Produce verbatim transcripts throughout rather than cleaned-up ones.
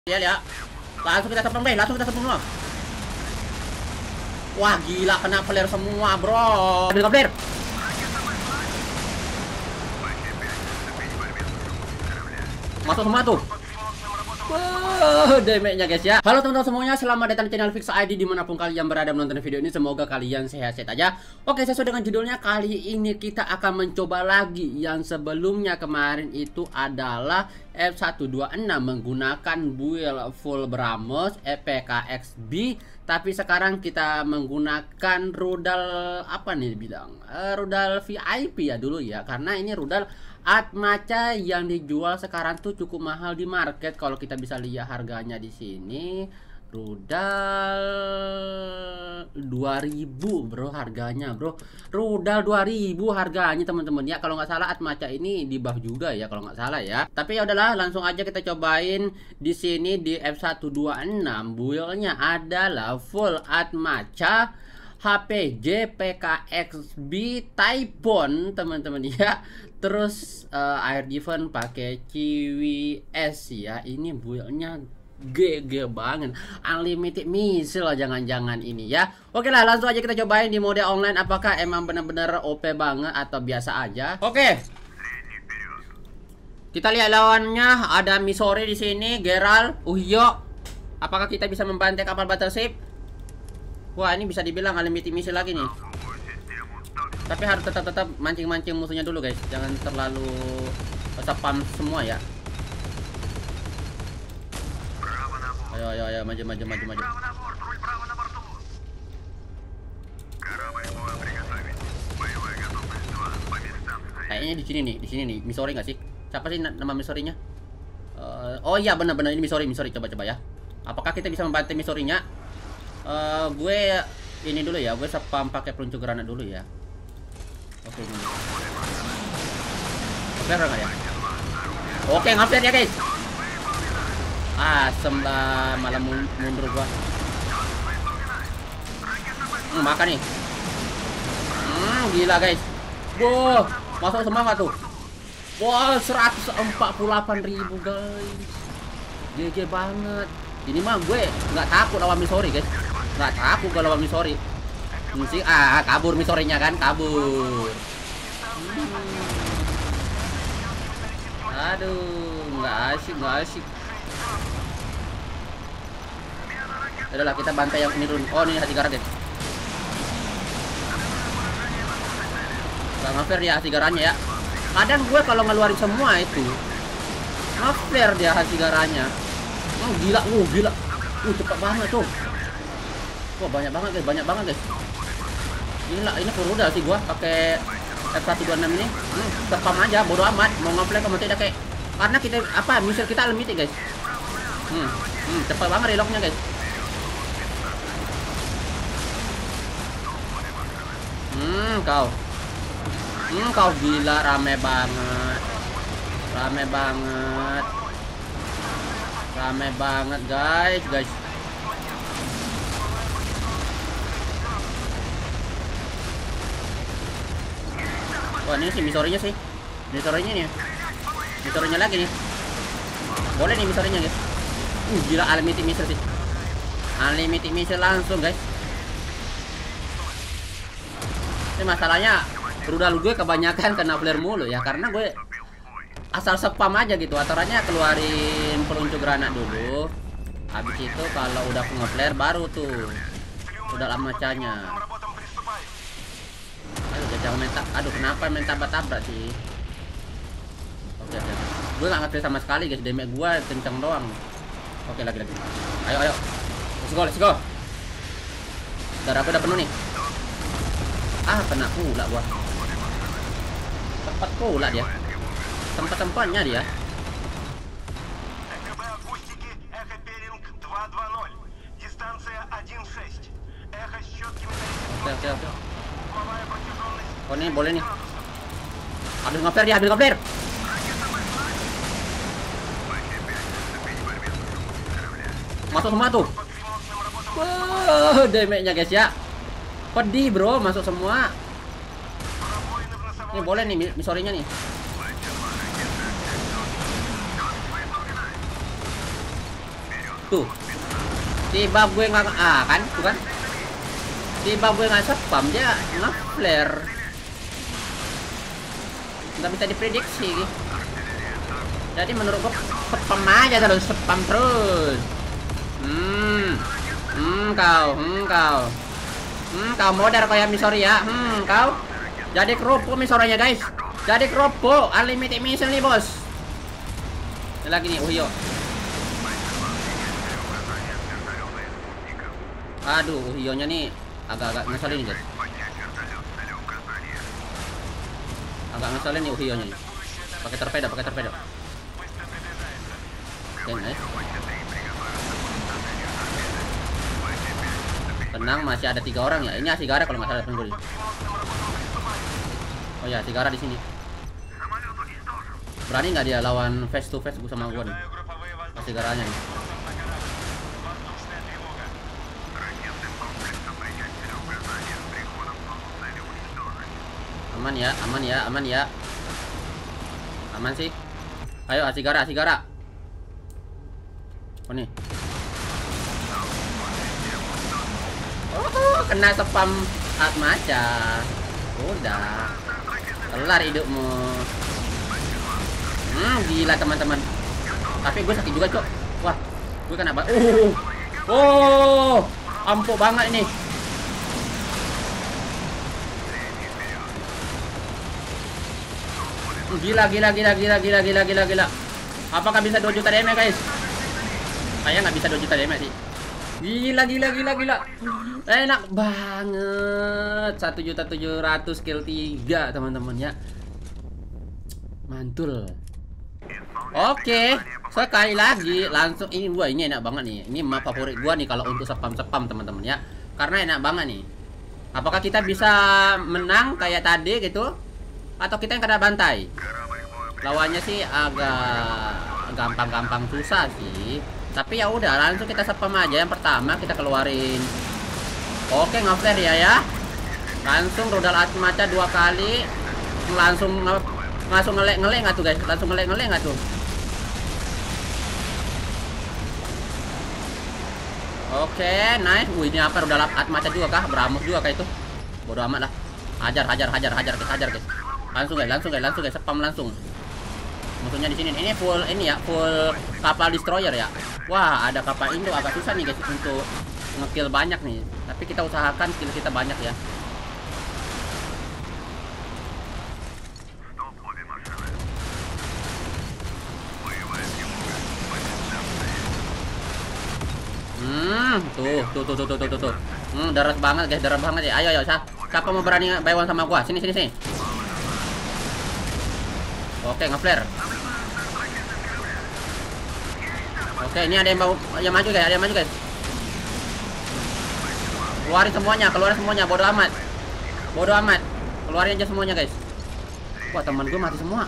Ya ya, langsung kita tepung deh, langsung kita tepung semua. Wah gila, kena flare semua bro. Ambil flare. Masuk semua tuh. Wow, damage-nya guys ya. Halo teman-teman semuanya, selamat datang di channel Fix I D dimanapun kalian berada menonton video ini. Semoga kalian sehat-sehat aja. Oke, sesuai dengan judulnya, kali ini kita akan mencoba lagi. Yang sebelumnya kemarin itu adalah F seratus dua puluh enam menggunakan build full Bramos E P K X B. Tapi sekarang kita menggunakan rudal apa nih bilang? Uh, rudal V I P ya dulu ya, karena ini rudal Atmaca yang dijual sekarang tuh cukup mahal di market. Kalau kita bisa lihat harganya di sini, rudal dua ribu bro harganya bro. Rudal dua ribu harganya teman-teman ya. Kalau nggak salah Atmaca ini di buff juga ya kalau nggak salah ya. Tapi ya udahlah, langsung aja kita cobain di sini di F seratus dua puluh enam. Build-nya adalah full Atmaca H P J P K X B Typhoon teman-teman ya. Terus uh, air defense pakai C W S ya. Ini build-nya G G banget, unlimited missile jangan-jangan ini ya. Oke lah, langsung aja kita cobain di mode online. Apakah emang bener-bener O P banget atau biasa aja? Oke, kita lihat lawannya. Ada Misori di sini, Geralt, Uhyo. Apakah kita bisa membantai kapal battleship? Wah, ini bisa dibilang unlimited missile lagi nih. Tapi harus tetap-tetap mancing-mancing musuhnya dulu guys. Jangan terlalu spam semua ya. Ayo ayo ayo maju maju maju maju. Kayaknya di sini nih, di sini nih. Misori nggak sih? Siapa sih nama Misorinya? Uh, oh iya benar-benar ini Misori, Misori coba-coba ya. Apakah kita bisa membantu Misorinya? Uh, gue ini dulu ya, gue spam pakai peluncur granat dulu ya. Oke ini. Oke nggak ya? Oke ngapir ya guys. Asem lah, malah mundur gua. Hmm, makan nih. Hmm, gila guys. Wow, masuk semua nggak tuh? Wow, seratus empat puluh delapan ribu guys. G G banget. Ini mah gue nggak takut lawan Misori guys. Nggak takut kalau lawan Misori. Mesti ah kabur Misorinya kan, kabur. Hmm. Aduh, nggak asik, nggak asik. Adalah kita bantai yang ini dulu. Oh ini hati garam guys. Gak nge-flare dia hati garannya ya. Kadang gue kalau ngeluarin semua itu nge-flare dia hati garannya. Oh gila, uh gila. Uh cepet banget tuh. Wah banyak banget guys, banyak banget guys. Inilah ini rudal sih gua pakai F seratus dua puluh enam ini. Hmm, spam aja bodo amat mau nge-flare kamu tidak kayak. Karena kita apa misal kita unlimited guys. Hmm, hmm cepet banget reloadnya guys. Hmm kau Hmm kau gila, rame banget. Rame banget. Rame banget guys guys. Wah ini sih Misorinya sih. Misorinya nih. Misorinya lagi nih. Boleh nih Misorinya guys. Uh gila, unlimited missile sih. Unlimited missile langsung guys. Ini masalahnya rudal gue kebanyakan kena flare mulu ya, karena gue asal spam aja gitu. Aturannya keluarin peluncur granat dulu. Habis itu kalau udah nge-flare baru tuh udah lama macanya. Aduh jangan mentak. Aduh kenapa main tabrak-tabrak sih. Oke oke. Gue gak nge-flare sama sekali guys. Damage gue kenceng doang. Oke lagi lagi. Ayo ayo. Let's go let's go. Darah gue udah penuh nih. Ah kena pula gua. Tempat pula dia. Tempat-tempatnya dia. Oke oke oke. Oh ini boleh nih. Habis nge-flare dia, habis nge-flare. Masuk semua tuh. Wow, damage-nya guys ya. Pedih bro, masuk semua. Ini boleh nih Misorinya nih. Tuh. Tiba gue nggak ah kan, tuh kan. Tiba gue nggak spam dia nge-flare. Nggak bisa diprediksi. Jadi menurut gue spam aja terus, spam terus. Hmm, hmm kau, hmm kau, hmm kau modar kayak Misori ya, hmm kau. Jadi kerupuk Misorinya guys. Jadi kerupuk unlimited mission nih bos. Lagi nih Uhio. Aduh, Uhio-nya nih agak-agak ngeselin nih guys. Agak ngeselin nih Uhio-nya nih. Pakai torpedo, pakai torpedo. Oke, nice. Tenang, masih ada tiga orang ya. Ini Asigara kalau nggak salah tunggu nih. Oh ya, Asigara di sini. Berani nggak dia lawan face to face sama gue nih? Asigaranya nih. Aman ya, aman ya, aman ya. Aman sih. Ayo Asigara, Asigara. Oh nih. Oh, kena spam Atmaca. Udah. Kelar hidupmu. Hmm, gila teman-teman. Tapi gue sakit juga, Cok. Wah, gue kena apa? Oh. Oh, empuk banget ini. Gila, gila, gila, gila, gila, gila, gila, gila. Apakah bisa dua juta D M guys? Kayak nggak bisa dua juta D M sih. Gila, gila, gila, gila. Enak banget. satu juta tujuh ratus kill tiga, teman-teman ya. Mantul. Oke, sekali lagi langsung ini gua ini enak banget nih. Ini map favorit gua nih kalau untuk spam-spam, teman-teman ya. Karena enak banget nih. Apakah kita bisa menang kayak tadi gitu? Atau kita yang kena bantai? Lawannya sih agak gampang-gampang susah sih. Tapi ya udah, langsung kita spam aja. Yang pertama kita keluarin. Oke, nge-flare ya ya. Langsung rudal Atmaca dua kali. Langsung langsung ngelek-ngelek nggak tuh guys? Langsung ngelek-ngelek nggak tuh? Oke, nice. Wih, ini apa rudal Atmaca juga kah? Beramus juga kayak itu. Bodoh amat lah. Hajar, hajar, hajar, hajar, guys, hajar guys. Langsung guys, langsung guys, langsung guys, spam langsung. Musuhnya di sini. Ini full ini ya, full kapal destroyer ya. Wah, ada kapal Indo agak susah nih guys untuk ngekill banyak nih. Tapi kita usahakan kill kita banyak ya. Hmm, tuh, tuh, tuh, tuh, tuh, tuh, tuh. Hmm, darat banget guys, darat banget ya. Ayo, ayo, siapa mau berani buy one sama gua? Sini, sini, sini. Oke, nge-flare. Oke, ini ada yang mau yang maju guys, ada yang maju guys. Keluarin semuanya, keluarin semuanya, bodoh amat. Bodoh amat. Keluarin aja semuanya guys. Wah, teman gue mati semua.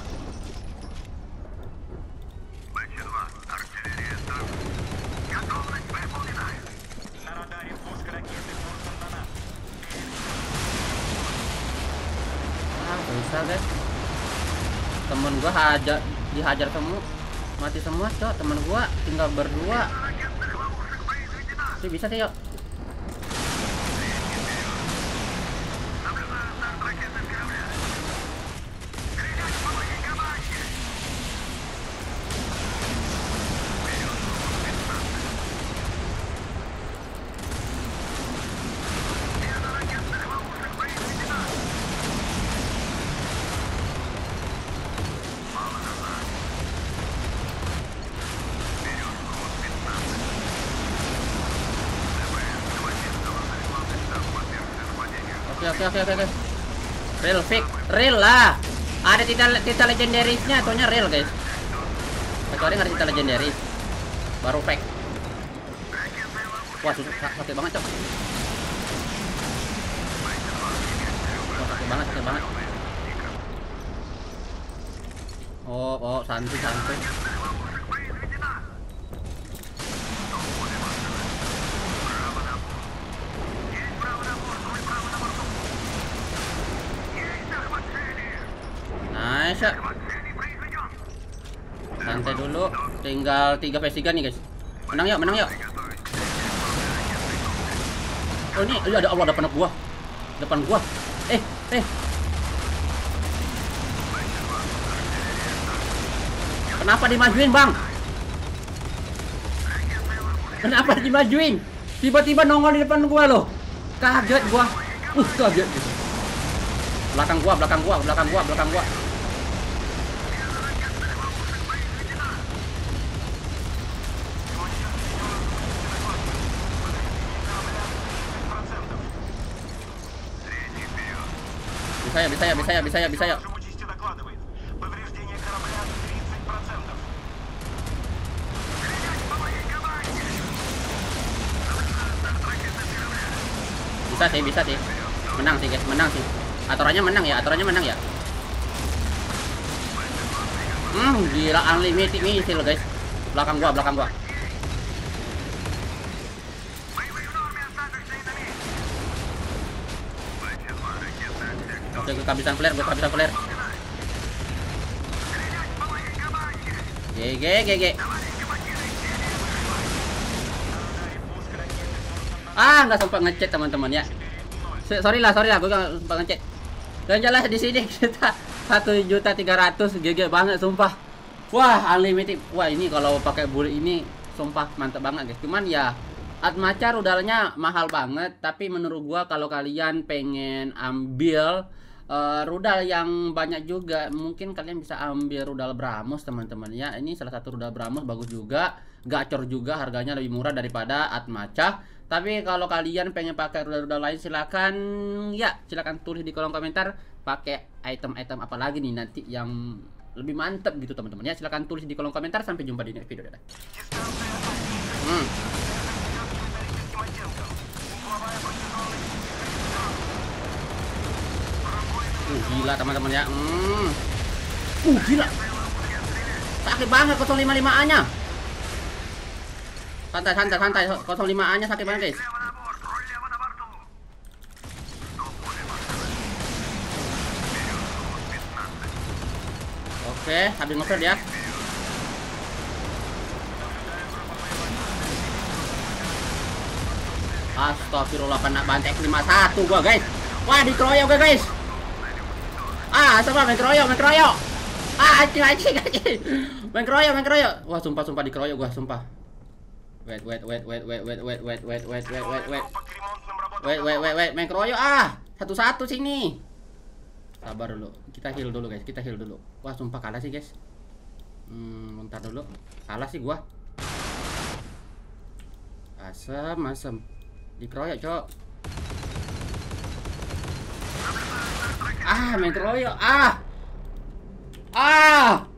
Ah, susah guys. Temen gua hajar, dihajar semua, mati semua, Cok. Temen gua tinggal berdua. Sih bisa sih, yuk. Oke, oke, oke, oke. Real fake, real lah. Ada titel titel legendarisnya, atunya real guys. Kecuali nggak ada titel legendaris, baru fake. Wah, susah, sakit banget Cok. Wah, sakit banget, sakit banget. Oh, oh, santuy, santuy. Nice. Santai dulu, tinggal tiga vs tiga nih guys. Menang yuk, menang yuk. Oh ini, iya ada Allah depan gua. Depan gua. Eh, eh. Kenapa dimajuin, Bang? Kenapa dimajuin? Tiba-tiba nongol di depan gua loh. Kaget gua. Uh, kaget. Belakang gua, belakang gua, belakang gua, belakang gua. Bisa ya, bisa ya, bisa ya, bisa ya, bisa ya. Bisa sih, bisa sih. Menang sih, guys, menang sih. Aturannya menang ya, aturannya menang ya. Hmm, gila unlimited missile, guys. Belakang gua, belakang gua. Oke, gue kehabisan flare, gue kehabisan flare. G G G G. Ah, nggak sempat ngecek teman-teman ya. Sorry lah, sorry lah, gue nggak sempat ngecek. Dan jelas di sini kita satu juta tiga ratus G G banget, sumpah. Wah, unlimited. Wah, ini kalau pakai bullet ini sumpah mantap banget, guys. Cuman ya Atmaca rudalnya mahal banget, tapi menurut gua kalau kalian pengen ambil uh, rudal yang banyak juga, mungkin kalian bisa ambil rudal BrahMos, teman-teman ya. Ini salah satu rudal BrahMos, bagus juga, gacor juga, harganya lebih murah daripada Atmaca. Tapi kalau kalian pengen pakai rudal-rudal lain, silakan ya, silakan tulis di kolom komentar pakai item-item apa lagi nih nanti yang lebih mantep gitu, teman-teman ya. Silakan tulis di kolom komentar. Sampai jumpa di next video, dadah. Hmm. Uh, gila teman-teman ya. Hmm. Uh, gila. Sakit banget nol lima lima A nya. Santai, santai, santai. nol lima A nya sakit banget, guys. Oke, habis ngoper dia. Astagfirullah, kena bantek lima satu gua, guys. Wah, dikeroyok gua, guys. Ah, sama main keroyok, main keroyok. Ah, anjing, anjing, anjing. Main keroyok, main keroyok. Wah, sumpah, sumpah dikeroyok gua, sumpah. Wait, wait, wait, wait, wait, wait, wait, wait, wait, wait, wait, wait, wait. Wait, wait, wait, wait, main keroyok ah. Satu-satu sini. Sabar dulu. Kita heal dulu, guys. Kita heal dulu. Wah, sumpah kalah sih, guys. Hmm, bentar dulu. Kalah sih gua. Asem, asem. Dikeroyok, cok. Ah, main keroyok. Ah. Ah.